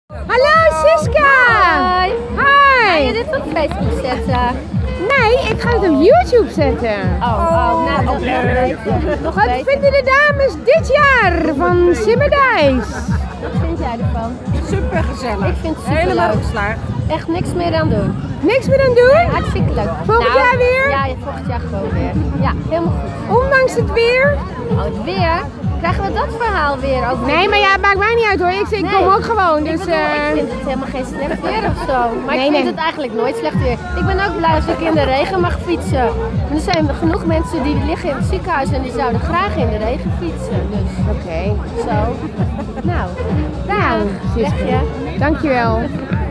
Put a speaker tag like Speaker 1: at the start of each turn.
Speaker 1: Hallo Siska!
Speaker 2: Hoi!
Speaker 1: Hi!
Speaker 2: Ga je dit op Facebook zetten?
Speaker 1: Nee, ik ga het op YouTube zetten.
Speaker 2: Nou dat is leuk. Nog
Speaker 1: Wat
Speaker 2: beter.
Speaker 1: vinden de dames dit jaar van Simmerdijs?
Speaker 2: Wat vind jij ervan?
Speaker 3: Super gezellig.
Speaker 2: Ik vind het super
Speaker 3: Helemaal
Speaker 2: leuk.
Speaker 3: geslaagd.
Speaker 2: Echt niks meer aan doen.
Speaker 1: Niks meer aan doen?
Speaker 2: Hartstikke leuk.
Speaker 1: Volgend jaar weer?
Speaker 2: Ja, volgend jaar gewoon weer. Ja, helemaal goed.
Speaker 1: Ondanks het weer?
Speaker 2: Oh, het weer? Krijgen we dat verhaal weer over?
Speaker 1: Nee, maar ja, het maakt mij niet uit hoor. Ik kom ook gewoon. Dus,
Speaker 2: ik vind het helemaal geen slecht weer of zo. Maar
Speaker 1: Nee,
Speaker 2: ik vind
Speaker 1: nee.
Speaker 2: het eigenlijk nooit slecht weer. Ik ben ook blij als ik in de regen mag fietsen. En er zijn genoeg mensen die liggen in het ziekenhuis en die zouden graag in de regen fietsen. Dus
Speaker 1: Oké.
Speaker 2: zo. Nou,
Speaker 1: Nou,
Speaker 2: weg
Speaker 1: Siska.
Speaker 2: je.
Speaker 1: Dankjewel.